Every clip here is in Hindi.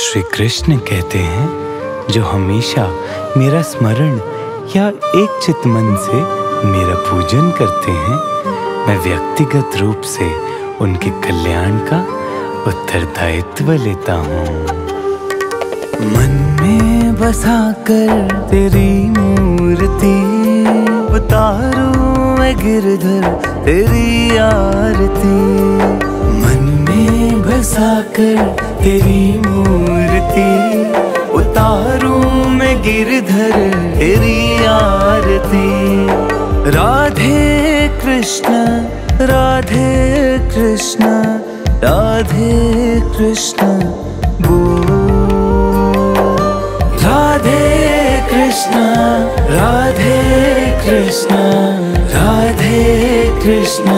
श्री कृष्ण कहते हैं, जो हमेशा मेरा स्मरण या एक चित मन से मेरा पूजन करते हैं, मैं व्यक्तिगत रूप से उनके कल्याण का उत्तरदायित्व लेता हूँ। मन में बसा कर तेरी मूर्ति उतारूं मैं गिरधर तेरी आरती। मन में बसा कर तेरी मूर्ति उतारूं मैं गिरधर तेरी आरती। राधे कृष्ण राधे कृष्ण राधे कृष्ण बोल। राधे कृष्ण राधे कृष्ण राधे कृष्ण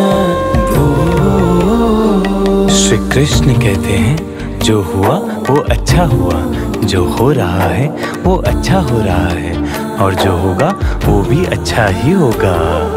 बोल। श्री कृष्ण कहते हैं, जो हुआ वो अच्छा हुआ, जो हो रहा है वो अच्छा हो रहा है, और जो होगा वो भी अच्छा ही होगा।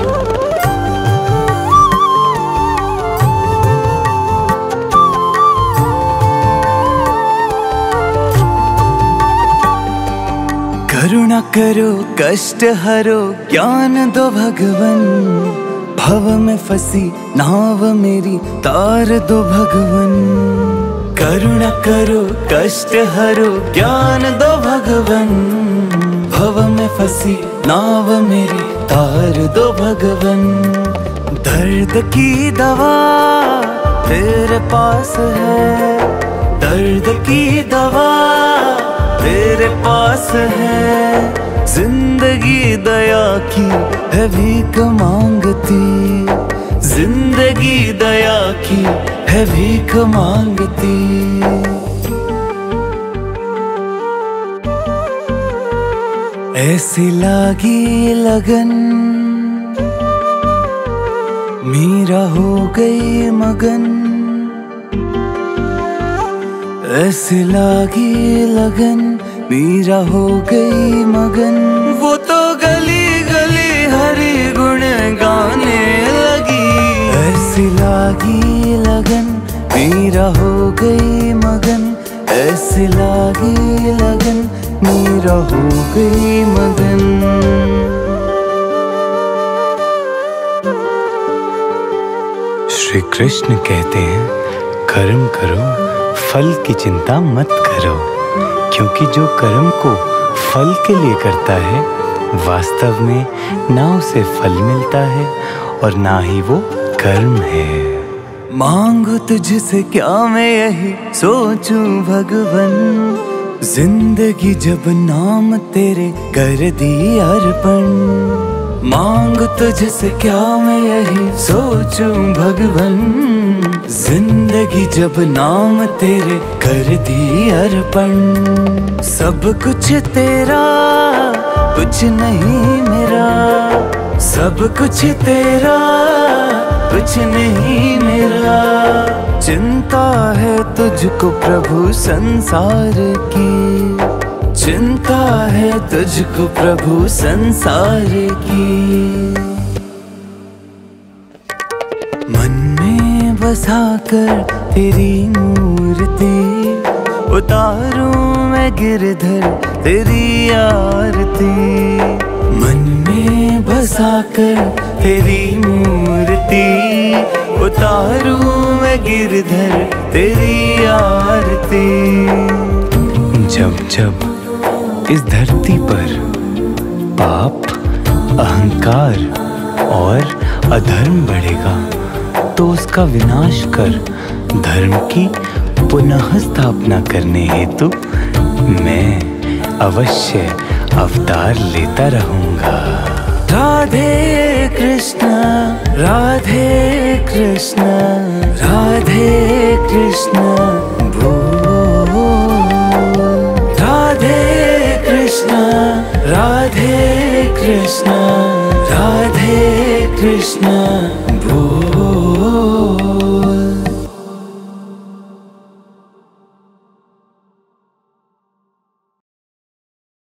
करुणा करो कष्ट हरो ज्ञान दो भगवन। भव में फंसी नाव मेरी तार दो भगवन। करुणा करो कष्ट हरो ज्ञान दो भगवन। भव में फंसी नाव मेरी तार दो भगवन। दर्द की दवा तेरे पास है, दर्द की दवा तेरे पास है। जिंदगी दया की है भीख मांगती, जिंदगी दया की है भीख मांगती। ऐसी लागी लगन मीरा हो गई मगन। ऐसी लागी लगन मीरा हो गई मगन। वो तो गली गली हरि गुण गाने लगी। ऐसी लागी लगन मीरा हो गई मगन। ऐसी लागी लगन मीरा हो गई मगन। श्री कृष्ण कहते हैं, कर्म करो फल की चिंता मत करो, क्योंकि जो कर्म को फल के लिए करता है वास्तव में ना उसे फल मिलता है और ना ही वो कर्म है। मांगू तुझसे क्या मैं यही सोचूं भगवन। जिंदगी जब नाम तेरे कर दी अर्पण। मांगू तुझसे क्या मैं यही सोचूं भगवन। जिंदगी जब नाम तेरे कर दी अर्पण। सब कुछ तेरा कुछ नहीं मेरा, सब कुछ तेरा कुछ नहीं मेरा। चिंता है तुझको प्रभु संसार की, चिंता है तुझको प्रभु संसार की। मन में बसा कर तेरी मूर्ति उतारूं मैं गिरधर तेरी आरती। मन में बसा कर तेरी मूर्ति उतारूं मैं गिरधर तेरी आरती। जब जब इस धरती पर पाप, अहंकार और अधर्म बढ़ेगा, तो उसका विनाश कर धर्म की पुनः स्थापना करने हेतु मैं अवश्य अवतार लेता रहूंगा। राधे कृष्ण राधे कृष्ण राधे कृष्ण बोल। राधे कृष्ण राधे कृष्ण राधे कृष्ण बोल।